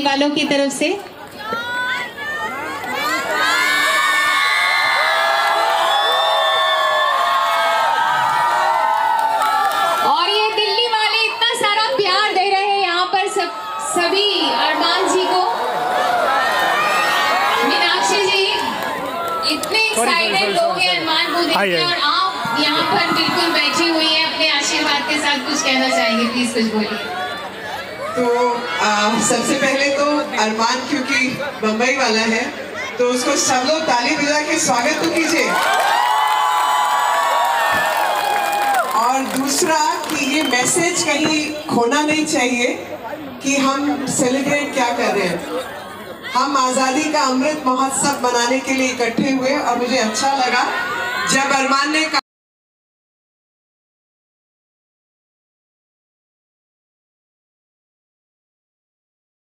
वालों की तरफ से। और ये दिल्ली वाले इतना सारा प्यार दे रहे हैं यहाँ पर सभी अरमान जी को। मीनाक्षी जी इतने एक्साइटेड लोग हैं अरमान को देखते, और आप यहाँ पर बिल्कुल बैठी हुई हैं अपने आशीर्वाद के साथ, कुछ कहना चाहेंगे प्लीज कुछ बोलिए। तो सबसे पहले तो अरमान क्योंकि बम्बई वाला है तो उसको सब लोग ताली बजा के स्वागत तो कीजिए। और दूसरा कि ये मैसेज कहीं खोना नहीं चाहिए कि हम सेलिब्रेट क्या कर रहे हैं। हम आज़ादी का अमृत महोत्सव मनाने के लिए इकट्ठे हुए और मुझे अच्छा लगा जब अरमान ने